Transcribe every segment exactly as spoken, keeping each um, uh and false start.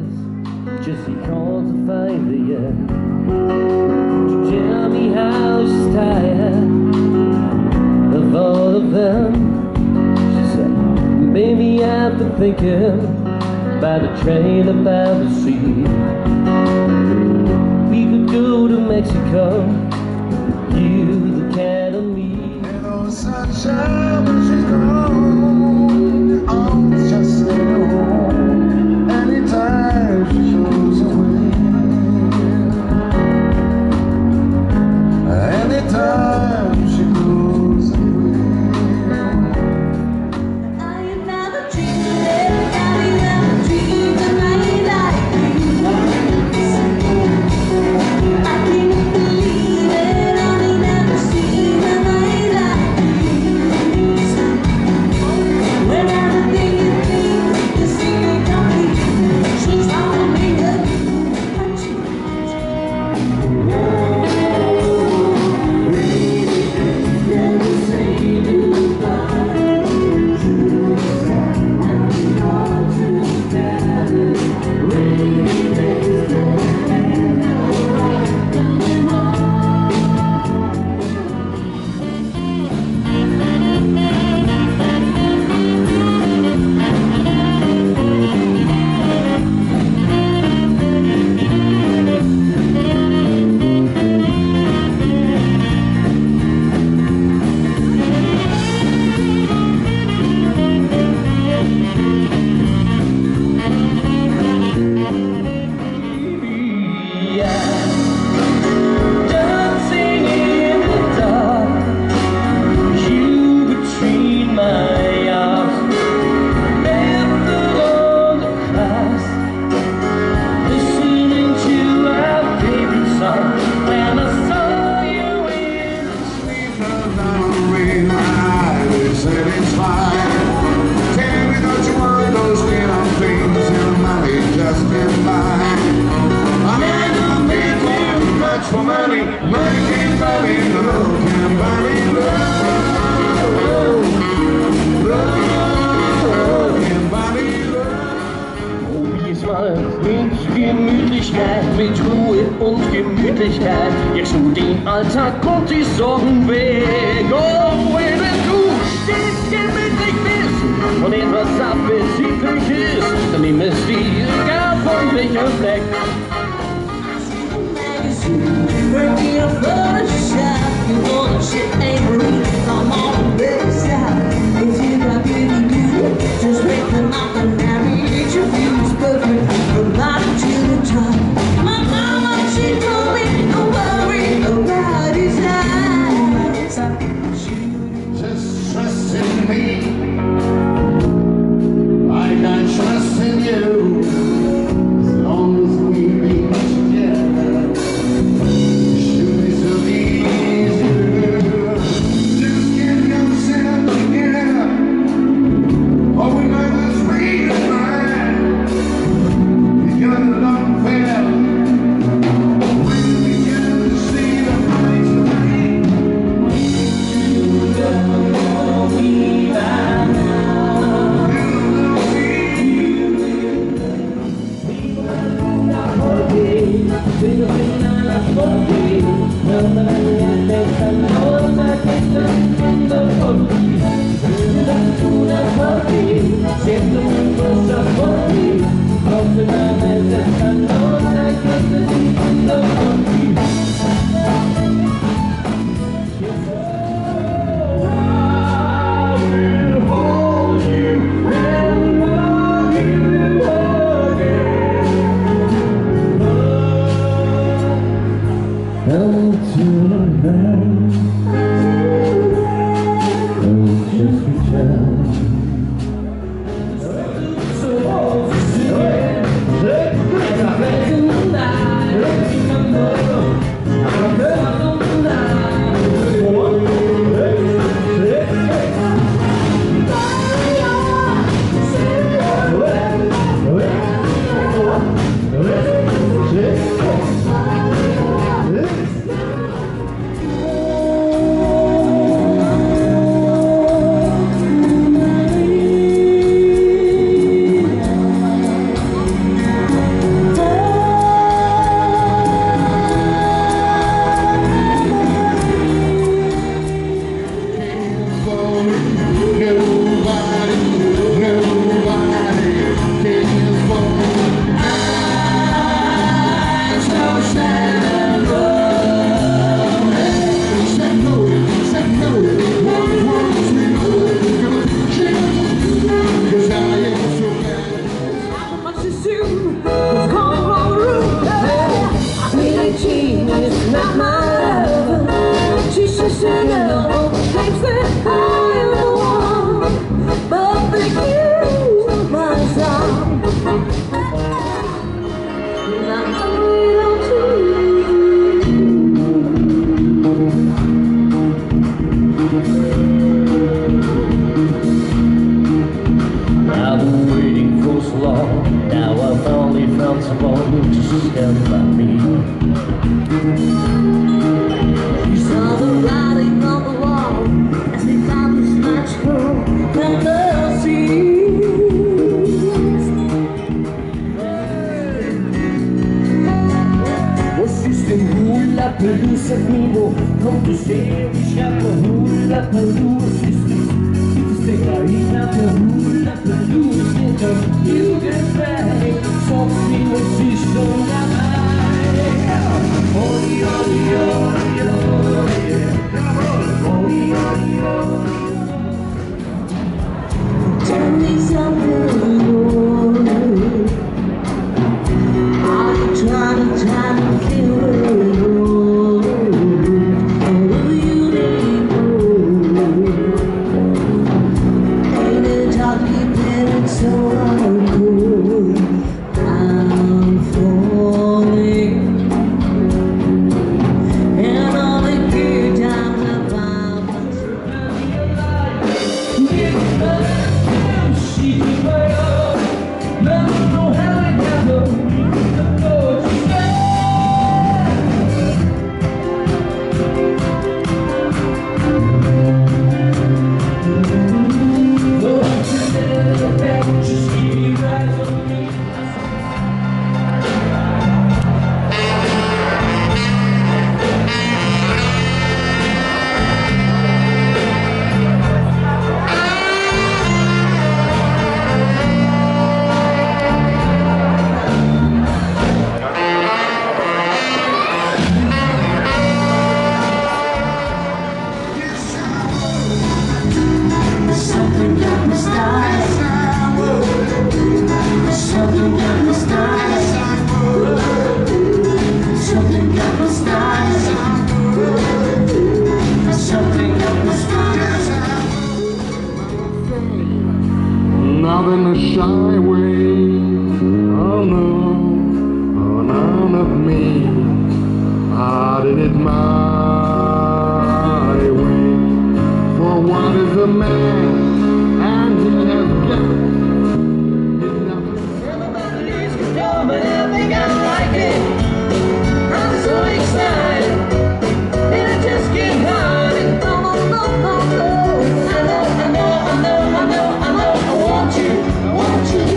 is just because I finally yet to tell me how she's tired of all of them. She said, baby, I've been thinking about a train about the sea. We could go to Mexico, you, the cat, and me. And all the sunshine when she's gone, always just stay home. Anytime she goes away, anytime she goes away. I am never dreaming, I never dreamed of my life like this. I can't believe it, I never seen a night like this. When I think it means the secret complete, she's on me never say goodbye. For money, money can't buy me love, can't buy me love, love can't buy me love. Oh, diesmal mit Gemütlichkeit, mit Ruhe und Gemütlichkeit, jetzt nur den Alltag und die Sorgen weg. Oh, wenn du stets gemütlich bist und etwas appetitlich ist, dann nimm es dir gar von welchem Fleck. Working a Photoshop, you wanna shit ain't rude. I'm on the better side. If you got beauty good, just break them up and marry each of you is perfect from bottom to the top. My mama, she told me, don't worry about his eyes. Just trust in me, I can trust in you, as long as we be together. I've been waiting for so long. Now I finally found someone to stand by me. You saw the writing on the wall as we found this magical fantasy. Was ist denn Hula Paloo, sag mir, wo kommt es her? Ich hab ne Hula Paloo, was ist das? Gibt es denn da hinter der Hula Paloo? Ist hinter Jugendwelt, sonst wie muss ich schon dabei. Oh, oh, oh, oh, yeah. Oh, oh, oh. Tell me something more. Are you trying to time to feel the road? Or do you need more? Ain't it hard keeping it so uncool? I'm falling. And all the good times I found Not in a shy way, oh no, oh no, not me. I did it my way. For what is a man, and he has got enough. Everybody's coming and think I like it. I'm so excited, and I just can't hide it. No, no, no, no, no. I know, I know, I know, I know, I know. I want you, I want you.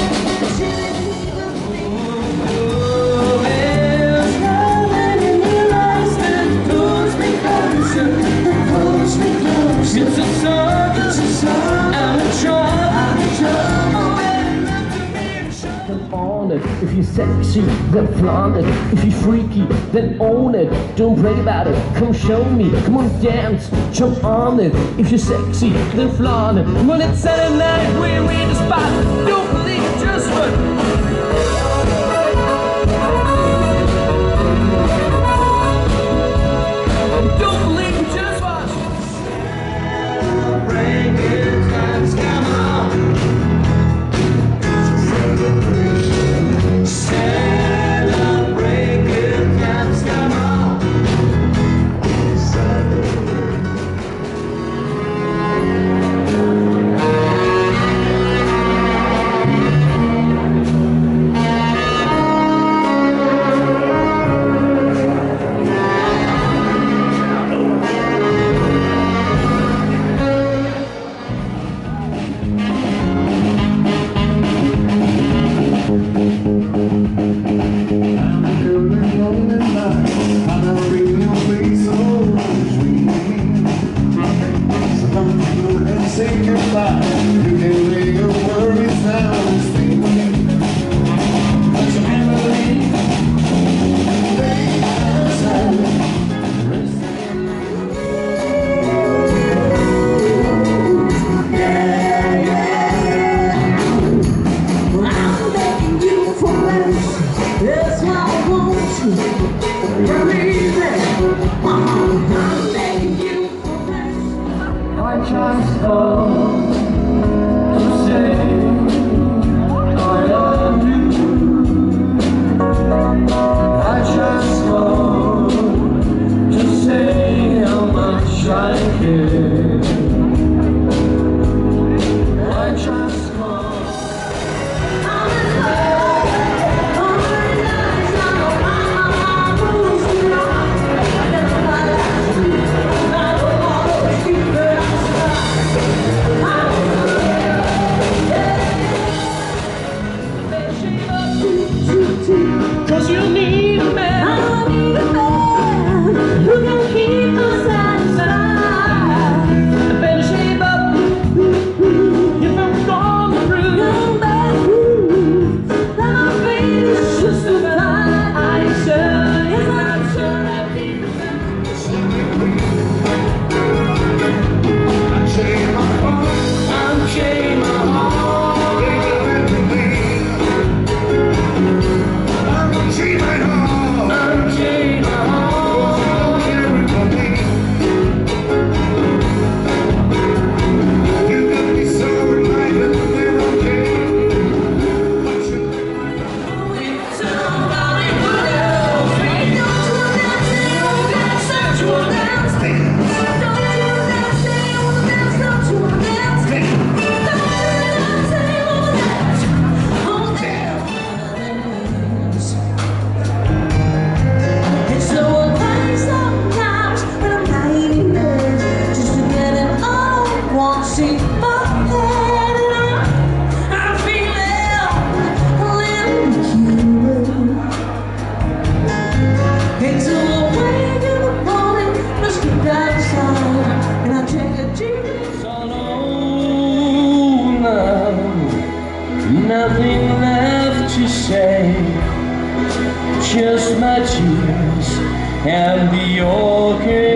Oh, there's nothing in your eyes that pulls me closer, that pulls me closer. It's a song, it's a song. I'm in trouble, I'm in trouble. On it. If you're sexy, then flaunt it. If you're freaky, then own it. Don't brag about it, come show me. Come on, dance, jump on it. If you're sexy, then flaunt it. When it's Saturday night, we're in the spot. Don't believe just what. Don't believe just what. Celebrate good times, come on. Celebrate good times, come on. Celebrate. nothing left to say, just my tears and the orchid.